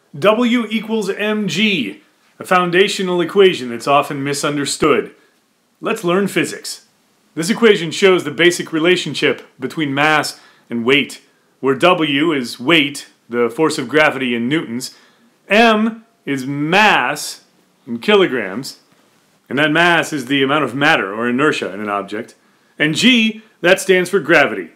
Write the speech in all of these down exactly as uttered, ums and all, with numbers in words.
W equals mg, a foundational equation that's often misunderstood. Let's learn physics. This equation shows the basic relationship between mass and weight, where W is weight, the force of gravity in newtons, m is mass in kilograms, and that mass is the amount of matter or inertia in an object, and g, that stands for gravity.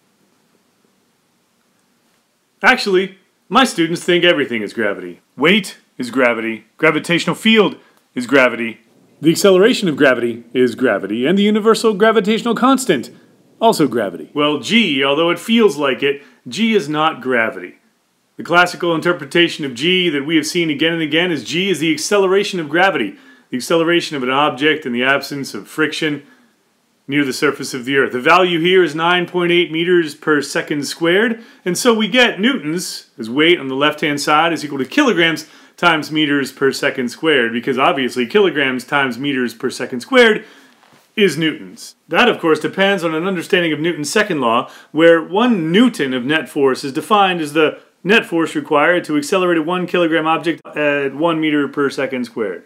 Actually, my students think everything is gravity. Weight is gravity, gravitational field is gravity, the acceleration of gravity is gravity, and the universal gravitational constant, also gravity. Well, g, although it feels like it, g is not gravity. The classical interpretation of g that we have seen again and again is g is the acceleration of gravity, the acceleration of an object in the absence of friction near the surface of the earth. The value here is nine point eight meters per second squared, and so we get newtons, as weight on the left-hand side is equal to kilograms times meters per second squared, because obviously kilograms times meters per second squared is newtons. That, of course, depends on an understanding of Newton's second law, where one newton of net force is defined as the net force required to accelerate a one kilogram object at one meter per second squared.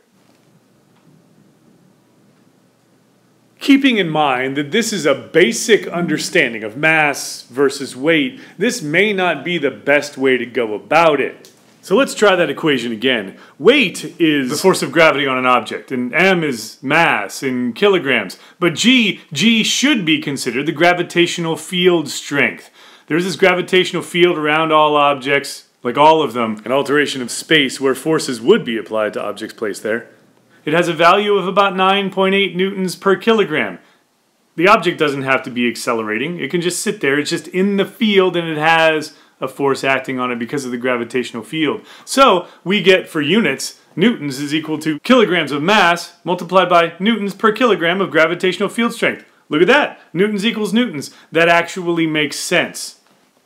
Keeping in mind that this is a basic understanding of mass versus weight, this may not be the best way to go about it. So let's try that equation again. Weight is the force of gravity on an object, and m is mass in kilograms. But g, g should be considered the gravitational field strength. There's this gravitational field around all objects, like all of them, an alteration of space where forces would be applied to objects placed there. It has a value of about nine point eight newtons per kilogram. The object doesn't have to be accelerating. It can just sit there. It's just in the field and it has a force acting on it because of the gravitational field. So we get, for units, newtons is equal to kilograms of mass multiplied by newtons per kilogram of gravitational field strength. Look at that. Newtons equals newtons. That actually makes sense.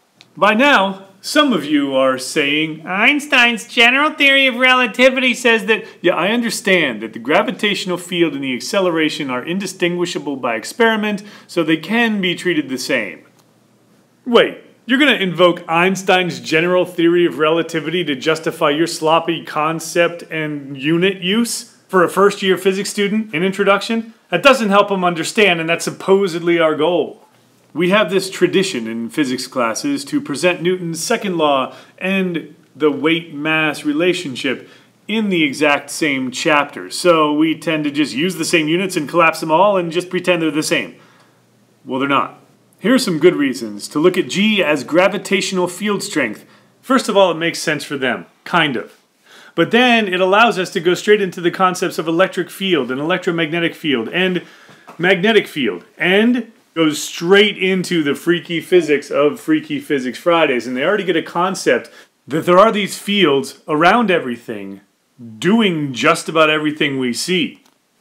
By now, some of you are saying, Einstein's general theory of relativity says that... Yeah, I understand that the gravitational field and the acceleration are indistinguishable by experiment, so they can be treated the same. Wait, you're going to invoke Einstein's general theory of relativity to justify your sloppy concept and unit use for a first-year physics student in introduction? That doesn't help them understand, and that's supposedly our goal. We have this tradition in physics classes to present Newton's second law and the weight-mass relationship in the exact same chapter. So we tend to just use the same units and collapse them all and just pretend they're the same. Well, they're not. Here are some good reasons to look at G as gravitational field strength. First of all, it makes sense for them. Kind of. But then it allows us to go straight into the concepts of electric field and electromagnetic field and magnetic field, and goes straight into the freaky physics of Freaky Physics Fridays, and they already get a concept that there are these fields around everything doing just about everything we see.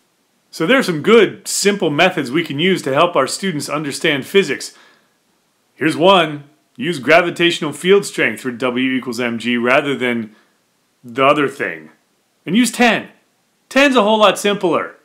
So there are some good, simple methods we can use to help our students understand physics. Here's one. Use gravitational field strength for W equals mg rather than the other thing. And use ten. ten's a whole lot simpler.